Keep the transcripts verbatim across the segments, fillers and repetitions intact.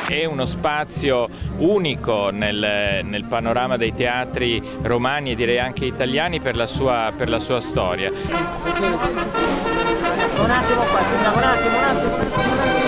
È uno spazio unico nel, nel panorama dei teatri romani e direi anche italiani per la sua, per la sua storia. Un attimo qua, un attimo, un attimo, un attimo, un attimo.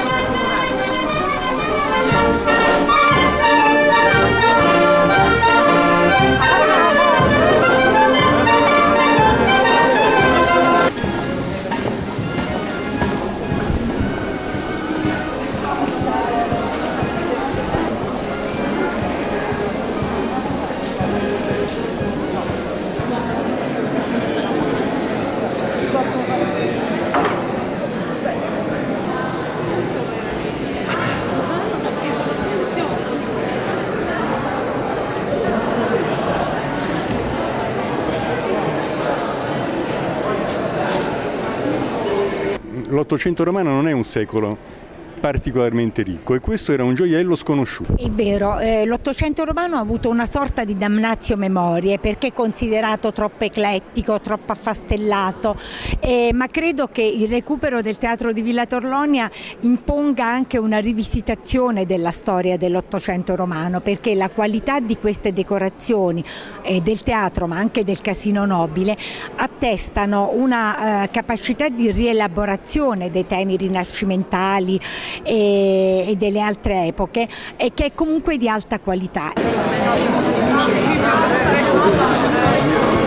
L'Ottocento romano non è un secolo particolarmente ricco e questo era un gioiello sconosciuto. È vero, eh, l'Ottocento romano ha avuto una sorta di damnatio memoriae perché è considerato troppo eclettico, troppo affastellato, eh, ma credo che il recupero del teatro di Villa Torlonia imponga anche una rivisitazione della storia dell'Ottocento romano, perché la qualità di queste decorazioni eh, del teatro ma anche del Casino Nobile attestano una eh, capacità di rielaborazione dei temi rinascimentali e, e delle altre epoche e che è comunque di alta qualità.